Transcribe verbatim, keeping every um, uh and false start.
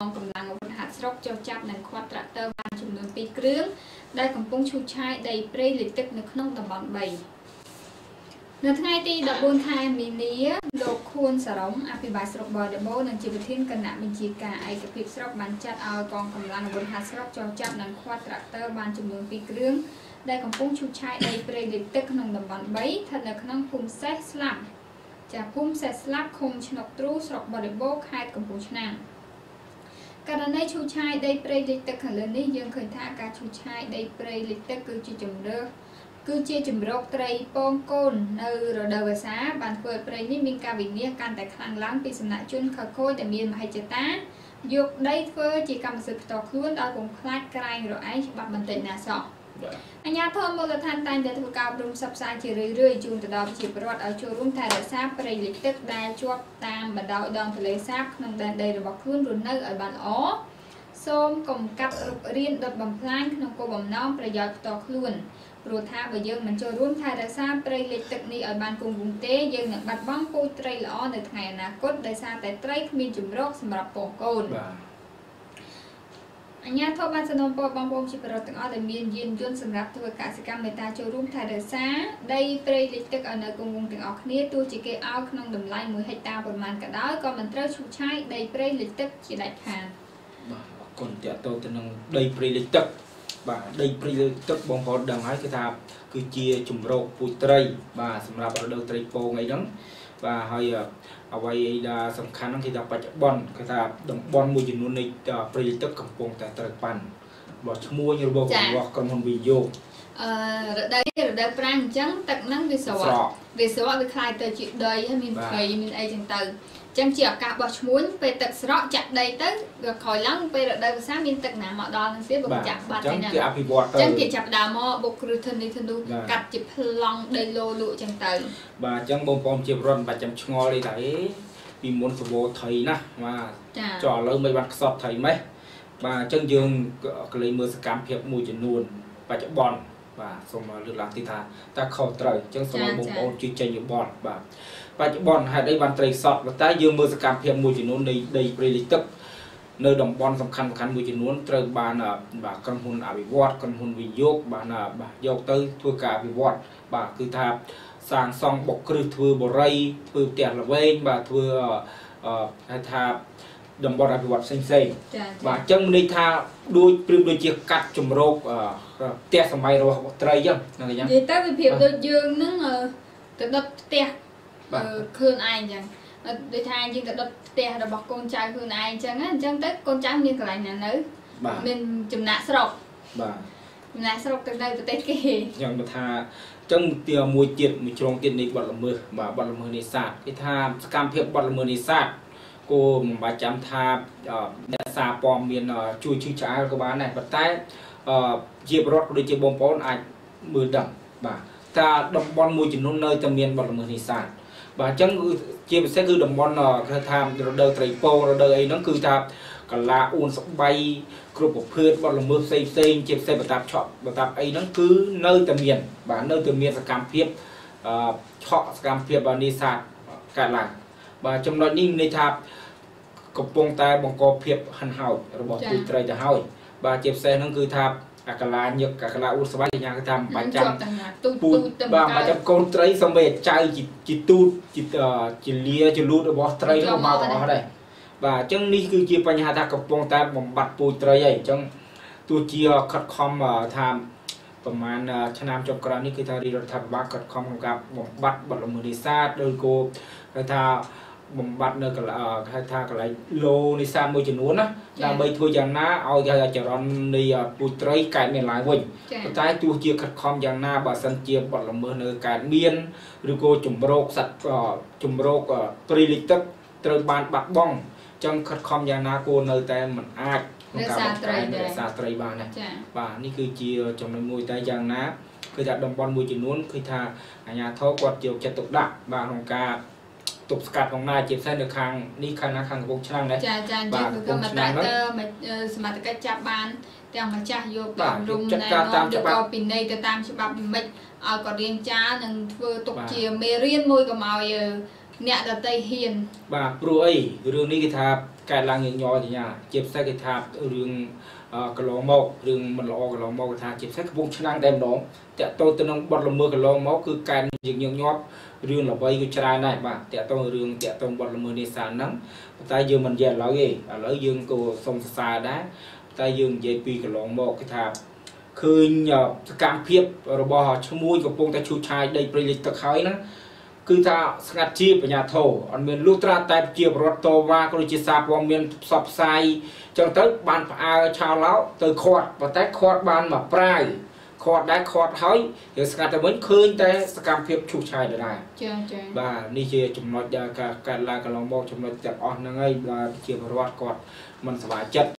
កំឡុងរហ័សស្រុកចូលចាប់នឹងខាត់ត្រាក់ទ័របានចំនួនពីរគ្រឿងដែលកំពុងឈូសឆាយដីព្រៃលិចទឹកនៅក្នុងតំបន់បីនៅថ្ងៃទីដប់បួនខែមីនាលោកខួនសារ៉ុងអភិបាលស្រុកបដិបូនិងជាប្រធានគណៈបញ្ជាការឯកភាពស្រុកបានចាត់ឲ្យកងកម្លាំងអាវុធហត្ថស្រុកចូលចាប់និងខាត់ត្រាក់ទ័របានចំនួនពីរគ្រឿងដែលកំពុងឈូសឆាយដីព្រៃលិចទឹកក្នុងតំបន់បីស្ថិតនៅក្នុងភូមិសេះស្លាប់ចាភូមិសេះស្លាប់ឃុំឆ្នុកទ្រូស្រុកបដិបូខេត្តកំពង់ឆ្នាំងករណីឈូសឆាយដីព្រៃលិចទឹកខាងលើនេះយើងឃើញថាការឈូសឆាយដីព្រៃលិចទឹកគឺជាជំរឿគឺជាជំរកត្រីពងកូននៅរដូវវស្សាបានធ្វើឲ្យព្រៃនេះមានការវិនាសកាន់តែខ្លាំងឡើងពីសំណាក់ជនខិលខូចដែលមានមហិច្ឆតាយកដីធ្វើជាកម្មសិទ្ធិផ្ទាល់ខ្លួនដោយពុំខ្លាចក្រែងរឯងច្បាប់បន្តិចណាសោះអញ្ញាធម៌មូលដ្ឋានតែងតែធ្វើការអប់រំផ្សព្វផ្សាយជារឿយៗជូនទៅដល់ប្រជាពលរដ្ឋឲ្យចូលរួមថែរក្សាព្រៃលិចទឹកដែលជាប់តាមបណ្ដោយដងទន្លេសាបក្នុងដែនដីរបស់ខ្លួនរស់នៅឲ្យបានល្អសូមកុំកាប់រុករានដុតបំផ្លាញក្នុងគោលបំណងប្រយោជន៍ផ្ទាល់ខ្លួនព្រោះថាបើយើងមិនចូលរួមថែរក្សាព្រៃលិចទឹកនេះឲ្យបានគង់វង្សទេយើងនឹងបាត់បង់ពូជត្រីល្អនៅថ្ងៃអនាគតដោយសារតែត្រីគ្មានជម្រកសម្រាប់ពងកូនអញ្ញាធម៌បានសនំពរបងប្អូនជាប្រវត្តិទាំងអស់ដែលមានយានយន្តសម្រាប់ធ្វើកសិកម្មមេត្តាចូលរួមថែរក្សាដីព្រៃលិចទឹកឲ្យនៅគង់វង្សទាំងអស់គ្នាទោះជាគេឲ្យក្នុងតម្លៃមួយហិកតាប្រមាណក៏ដោយក៏មិនត្រូវឈូសឆាយដីព្រៃលិចទឹកជាដាច់ខាតបាទអរគុណតាក់ទងទៅនឹងដីព្រៃលិចទឹកបាទដីព្រៃលិចទឹកបងប្អូនដឹងហើយគឺថាគឺជាជំរកពូជត្រីបាទសម្រាប់រដូវត្រីពងអីហ្នឹងបាទហើយអ្វីដែលសំខាន់ហ្នឹងគឺថាបច្ចុប្បន្នគឺថាតំបន់មួយចំនួននៃព្រៃលិចទឹកកំពុងតែត្រូវប៉ាន់របស់ឈ្មោះរបស់របស់ក្រុមហ៊ុនវិនិយោគអឺរដូវរដូវប្រាំងអញ្ចឹងទឹកហ្នឹងវាស្រកវាស្រកវាคล้ายទៅជាដីហើយមានព្រៃមានអីចឹងទៅចឹងជាឱកាសរបស់ឈ្មួញពេលទឹកស្រកចាក់ដីទៅវាក្រោយឡើងពេលរដូវវស្សាមានទឹកណាមកដល់ហ្នឹងទៀតបើចាក់បាត់ទៅណាចឹងគេអភិវឌ្ឍទៅចឹងគេចាប់ដើមមកបុកគ្រឹះធនីធនូកាត់ជាប្លង់ដីឡូលក់ចឹងទៅបាទចឹងបងប្អូនជាប្រវត្តិបាច់ចាំឆ្ងល់ទេថាអេពីមុនសវោថៃណាបាទចុះឥឡូវមិនបានខ្សត់ថៃម៉េះបាទអញ្ចឹងយើងក៏លេងមើលសកម្មភាពមួយចំនួនបច្ចុប្បន្នបាទសូមលើកឡើងទីថាតើខុសត្រូវអញ្ចឹងសូមបងប្អូនជួយចេញយោបល់បាទបច្ចុប្បន្នហេតុអីបានត្រីសតតែយើងមើលសកម្មភាពមួយចំនួននៃដីព្រៃលិចទឹកនៅតំបន់សំខាន់សំខាន់មួយចំនួនត្រូវបានបាទក្រុមហ៊ុនអភិវឌ្ឍក្រុមហ៊ុនវិនិយោគបានបាទយកទៅធ្វើការអភិវឌ្ឍបាទគឺថាសាងសង់បុកគ្រឹះធ្វើបរិយធ្វើផ្ទះល្វែងបាទធ្វើហៅថាតំបន់អភិវឌ្ឍផ្សេងផ្សេងបាទអញ្ចឹងន័យថាដូចព្រៀបដូចជាកាត់ជំរកផ្ទះសម័យរបស់ត្រីអញ្ចឹងហ្នឹងអញ្ចឹងនិយាយទៅវាប្រៀបដូចយើងហ្នឹងទៅដុតផ្ទះខ្លួនឯងអញ្ចឹងដូចថាយើងទៅដុតផ្ទះរបស់កូនចៅខ្លួនឯងអញ្ចឹងអញ្ចឹងទៅកូនចៅមានកន្លែងណានៅមានចំណាក់ស្រុកបាទចំណាក់ស្រុកទៅនៅប្រទេសគេយ៉ាងថាអញ្ចឹងទីមួយទៀតមួយជ្រុងទៀតនៃបទល្មើសបាទបទល្មើសនេសាទគេថាសកម្មភាពបទល្មើសនេសាទគោមិនបាច់ចាំថាអ្នកសារព័ត៌មានជួយជឿឆ្អែលក៏បានដែរប៉ុន្តែជាប្រវត្តិដូចជាបងប្អូនអាចមើលដឹងបាទថាតំបន់មួយចំនួននៅតែមានបទល្មើសនេសាទបាទអញ្ចឹងជាពិសេសគឺតំបន់គេថារដូវត្រីពងរដូវអីហ្នឹងគឺថាកលាអួនស្បៃគ្រប់ប្រភេទបទល្មើសផ្សេងផ្សេងជាពិសេសបតាប់ឆក់បតាប់អីហ្នឹងគឺនៅតែមានបាទនៅតែមានសកម្មភាពឆក់សកម្មភាពនេសាទកើតឡើងបាទចំណុចនេះន័យថាកំពុងតែបង្កភាពហិនហោចរបស់ពូជត្រីទៅហើយបាទជាពិសេសហ្នឹងគឺថាអាកាឡាញឹកអាកាឡាអ៊ូស្បៃយ៉ាងគេថាមិនបាច់ចាំពូជបាទបាច់ចាំកូនត្រីសំបីចៅជាទូតជាជាលាជាលូតរបស់ត្រីនោះមកទាំងអស់ដែរបាទអញ្ចឹងនេះគឺជាបញ្ហាថាកំពុងតែបំបត្តិពូជត្រីហើយអញ្ចឹងទោះជាខិតខំថាប្រហែលឆ្នាំចុងក្រោយនេះគឺថារដ្ឋាភិបាលខិតខំក្នុងការបំបត្តិបទល្មើសនេសាទដោយគោគេថាបំបត្តិនៅកន្លែងគេថាកន្លែងឡូនេសាទមួយចំនួនណាដើម្បីធ្វើយ៉ាងណាឲ្យចរន្តនៃពូជត្រីកើតមានឡើងវិញប៉ុន្តែទោះជាខិតខំយ៉ាងណាបើសិនជាបទល្មើសនៅកើតមានឬក៏ជំរកសត្វជំរកព្រៃលិចទឹកត្រូវបានបាត់បង់អញ្ចឹងខិតខំយ៉ាងណាគួរនៅតែមិនអាចក្នុងការបកស្រាយរក្សាត្រីបានណាបាទនេះគឺជាចំណុចមួយតែយ៉ាងណាគឺថាតំបន់មួយចំនួនគឺថាអាជ្ញាធរគាត់យកចិត្តទុកដាក់បាទក្នុងការទប់ស្កាត់ក្នុងណាជាពិសេសនៅខាងនេះខាងណាខាងកំពង់ឆ្នាំងដែរចាចាអញ្ចឹងគឺមកតែសមត្ថកិច្ចចាប់បានទាំងម្ចាស់យកទៅរុំណែនាំយកក៏ពីនៃទៅតាមច្បាប់មិនឲ្យគាត់រៀងចានឹងធ្វើទុកជាមេរៀនមួយកុំឲ្យអ្នកដតីហ៊ានបាទព្រោះអីរឿងនេះគេថា cái lang những nhỏ thì nhà chếp xe cái tháp rừng cái lò mộc rừng mình lò cái lò mộc cái tháp chếp xe cái vùng chức năng đem đóแต่tôi tôi nông bọt lầm mưa cái lò mộcคือการnhững những nhỏ rừng là bay cái trái này màแต่tôi rừngแต่tôi bọt lầm mưa này sản nắng tại dương mình dẹp lỡ gì lỡ dương cô sông xa đá tại dương dây pi cái lò mộc cái tháp คือ การเพียบរបស់ឈ្មោះកំពុងតែឈូសឆាយដីព្រៃលិចទឹកហើយហ្នឹងគឺថាស្ងាត់ជាបញ្ញាធោអត់មានលុះត្រាតែជាបរដ្ឋតវ៉ាក៏ដូចជាសារព័ត៌មានផ្សព្វផ្សាយចឹងទៅបានផ្អើឆោឡោទៅខាត់ប៉ុន្តែខាត់បានមកប្រាយខាត់ដែរខាត់ហើយយើងស្ងាត់តែវិញឃើញតែសកម្មភាពឈូសឆាយដែរចាចាបាទនេះជាចំណុចដែលការកើតឡើងកន្លងមកចំណុចទាំងអស់ហ្នឹងហើយបាទជាបរដ្ឋគាត់មិនសប្បាយចិត្ត